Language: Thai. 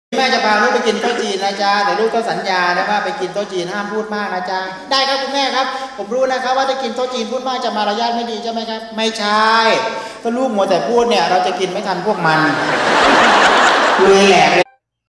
แม่จะพาลูกไปกินโต๊ะจีนนะจ๊ะแต่ลูกต้องสัญญานะว่าไปกินโต๊ะจีนห้ามพูดมากนะจ๊ะได้ครับคุณแม่ครับผมรู้นะครับว่าถ้ากินโต๊ะจีนพูดมากจะมารยาทไม่ดีใช่ไหมครับไม่ใช่ถ้าลูกมัวแต่พูดเนี่ยเราจะกินไม่ทันพวกมันเลยแหลกเลย